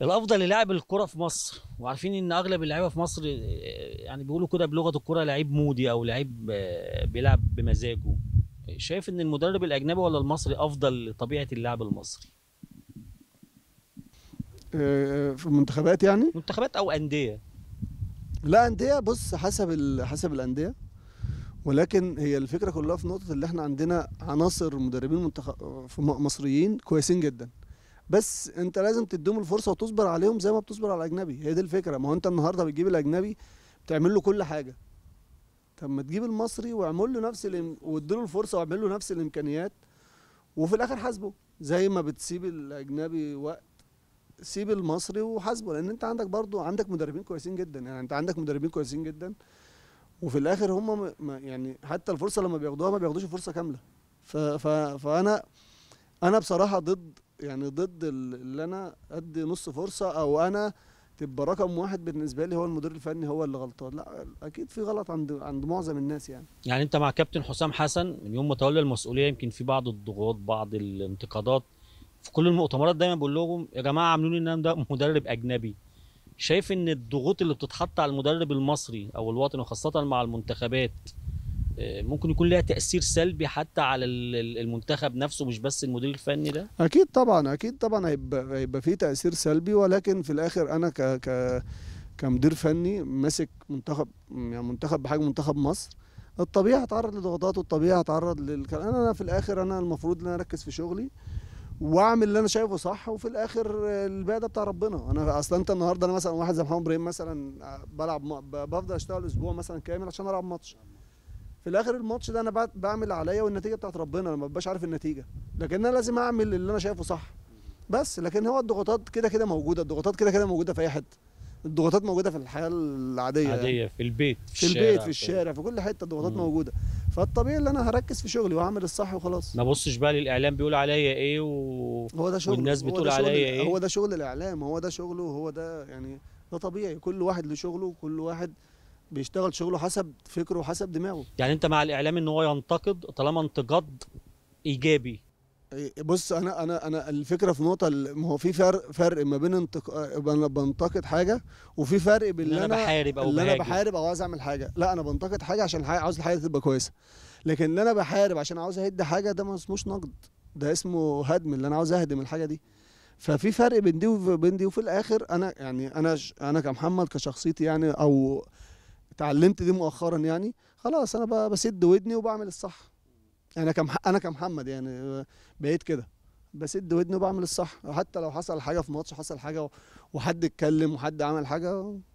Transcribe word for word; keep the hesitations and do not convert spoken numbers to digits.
الافضل للاعب الكرة في مصر، وعارفين ان اغلب اللعيبه في مصر آه، يعني بيقولوا كده بلغه الكرة لعيب مودي او لعيب آه، بيلعب بمزاجه. شايف ان المدرب الاجنبي ولا المصري افضل لطبيعه اللاعب المصري؟ آه، في المنتخبات يعني. منتخبات او انديه. لا، انديه، بص، حسب ال... حسب الانديه. ولكن هي الفكره كلها في نقطه اللي احنا عندنا عناصر مدربين منتخب في م- مصريين كويسين جدا. بس انت لازم تديهم الفرصه وتصبر عليهم زي ما بتصبر على الاجنبي. هي دي الفكره. ما هو انت النهارده بتجيب الاجنبي بتعمل له كل حاجه. طب ما تجيب المصري واعمل له نفس الإم... واديله الفرصه واعمل له نفس الامكانيات، وفي الاخر حاسبه. زي ما بتسيب الاجنبي وقت، سيب المصري وحاسبه. لان انت عندك برضو عندك مدربين كويسين جدا. يعني انت عندك مدربين كويسين جدا، وفي الاخر هم م... ما- يعني حتى الفرصه لما بياخدوها ما بياخدوش الفرصه كامله. ف... ف... فانا انا بصراحه ضد، يعني ضد ال- اللي انا ادي نص فرصه، او انا تبقى رقم واحد بالنسبه لي هو المدير الفني هو اللي غلطان. لا، اكيد في غلط عند عند معظم الناس يعني. يعني انت مع كابتن حسام حسن من يوم ما تولى المسؤوليه، يمكن في بعض الضغوط بعض الانتقادات في كل المؤتمرات، دايما بقول لهم يا جماعه عاملين ان انا ده مدرب اجنبي. شايف ان الضغوط اللي بتتحط على المدرب المصري او الوطني وخاصه مع المنتخبات آه، ممكن يكون لها تاثير سلبي حتى على ال- ال- المنتخب نفسه، مش بس المدير الفني ده؟ اكيد طبعا، اكيد طبعا هيبقى هيبقى في تاثير سلبي. ولكن في الاخر انا ك ك كمدير فني ماسك منتخب، يعني منتخب بحجم منتخب مصر، الطبيعي هتعرض لضغوطات، والطبيعي هتعرض للكلام. انا أنا في الاخر انا المفروض ان انا اركز في شغلي واعمل اللي انا شايفه صح. وفي الاخر الباقي ده بتاع ربنا. انا اصلا انت النهارده انا مثلا واحد زي محمد ابراهيم مثلا بلعب م- ب- بفضل اشتغل اسبوع مثلا كامل عشان العب ماتش. في الاخر الماتش ده انا بعت- بعمل اللي عليا والنتيجه بتاعت ربنا. انا ما ببقاش عارف النتيجه، لكن انا لازم اعمل اللي انا شايفه صح. بس لكن هو الضغوطات كده كده موجوده، الضغوطات كده كده موجوده في اي حته. الضغوطات موجوده في الحياه العاديه يعني، عاديه في البيت في في البيت، في الشارع في... الشارع، في كل حته الضغوطات مم. موجوده. فالطبيعي ان انا هركز في شغلي واعمل الصح وخلاص. ما بصش بقى للاعلام بيقول عليا ايه و... هو ده شغله، والناس هو بتقول ده شغل عليا ال- هو ايه. ده شغل الاعلام، هو ده شغله، هو ده يعني. ده طبيعي، كل واحد له شغله، وكل واحد بيشتغل شغله حسب فكره وحسب دماغه. يعني انت مع الاعلام ان هو ينتقد طالما انتقاد ايجابي؟ إيه، بص، انا انا انا الفكره في نقطه ال- ما هو في فرق فرق ما بين انتق... انا بنتقد حاجه، وفي فرق بين ان اللي انا انا بحارب او اللي انا بهاجم. بحارب او عايز اعمل حاجه. لا، انا بنتقد حاجه عشان الحاجة عاوز الحاجه تبقى كويسه. لكن اللي انا بحارب عشان عاوز اهد حاجه ده ما اسموش نقد، ده اسمه هدم. اللي انا عاوز اهدم الحاجه دي. ففي فرق بين دي وبين دي. وفي الاخر انا يعني انا ش... انا كمحمد كشخصيتي يعني، او اتعلمت دي مؤخرا يعني. خلاص انا ب- بسد ودني وبعمل الصح. انا كمح... انا كمحمد يعني بقيت كده بسد ودني وبعمل الصح. حتى لو حصل حاجه في ماتش، حصل حاجه و- وحد اتكلم وحد عمل حاجه،